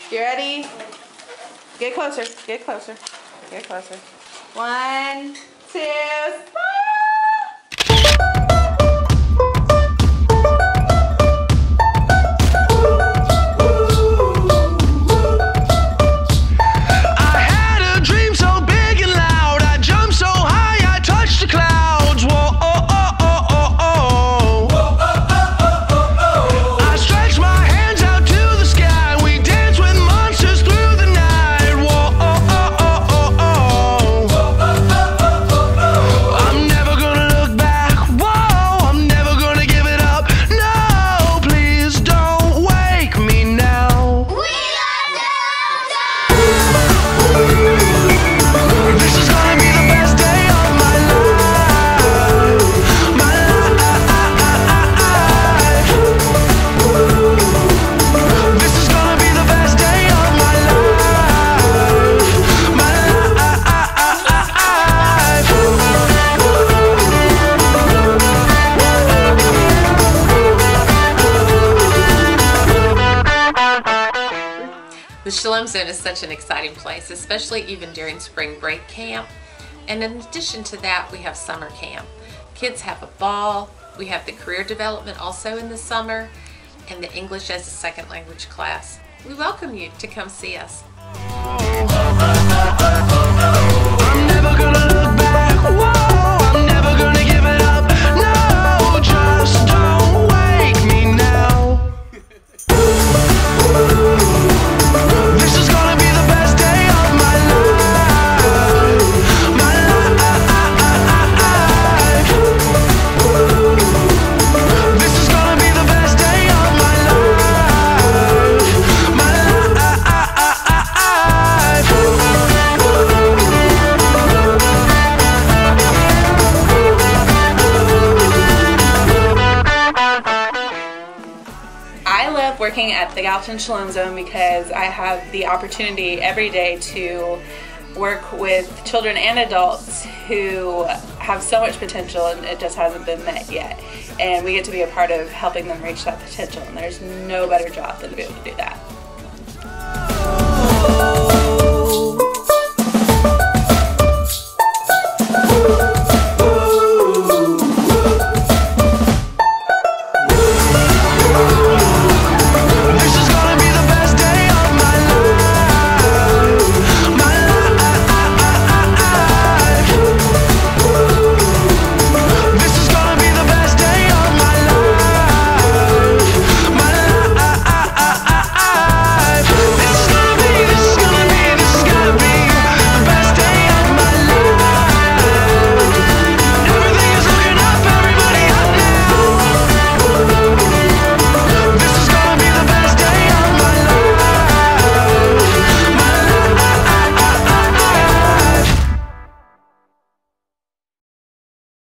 You ready? Get closer. Get closer. Get closer. 1, 2, smile! The Shalom Zone is such an exciting place, especially even during spring break camp. And in addition to that, we have summer camp. Kids have a ball. We have the career development also in the summer, and the English as a second language class. We welcome you to come see us. I'm never gonna look back. Whoa, I'm never gonna give it up. No, just don't wake me now. This is gonna be the best day of my life. My life. This is gonna be the best day of my life. My I love working at the Gallatin Shalom Zone because I have the opportunity every day to work with children and adults who have so much potential and it just hasn't been met yet. And we get to be a part of helping them reach that potential, and there's no better job than to be able to do that.